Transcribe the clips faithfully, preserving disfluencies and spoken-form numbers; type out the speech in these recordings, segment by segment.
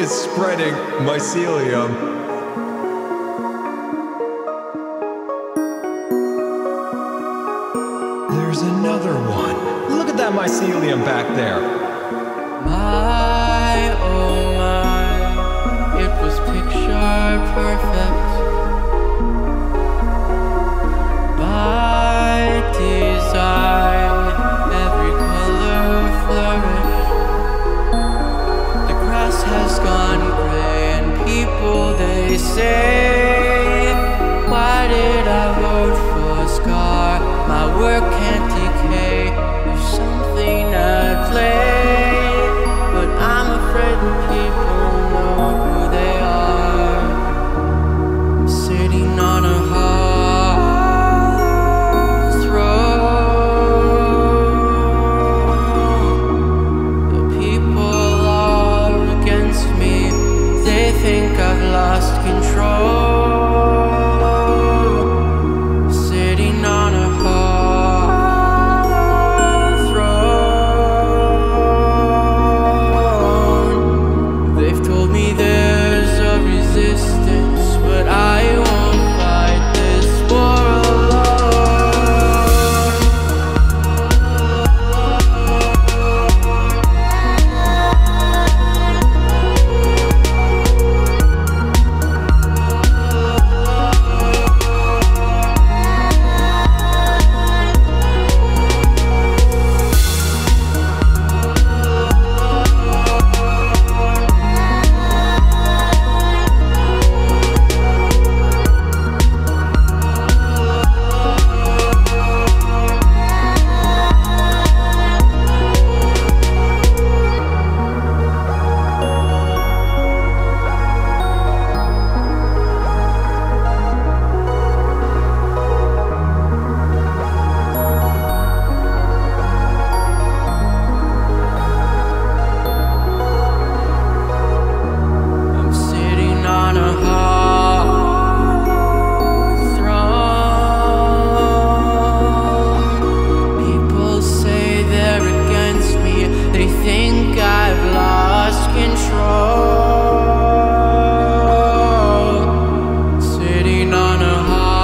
is spreading mycelium. There's another one. Look at that mycelium back there. My, oh my, it was picture perfect. By design, every color flourished. The grass has gone gray and people they say, why did I vote for Scar? My work can't decay. There's something at play, but I'm afraid that people know who they are. I'm sitting on a hard throne. The people are against me. They think I've lost control. Sitting on a hard throne. They've told me there's a resistance, but I won't fight this war I'm sitting on a hard throne. People say they're against me. They think I've lost control. Sitting on a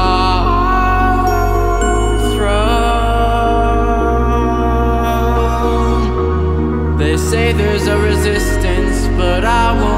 hard throne. They say there's a resistance, but I won't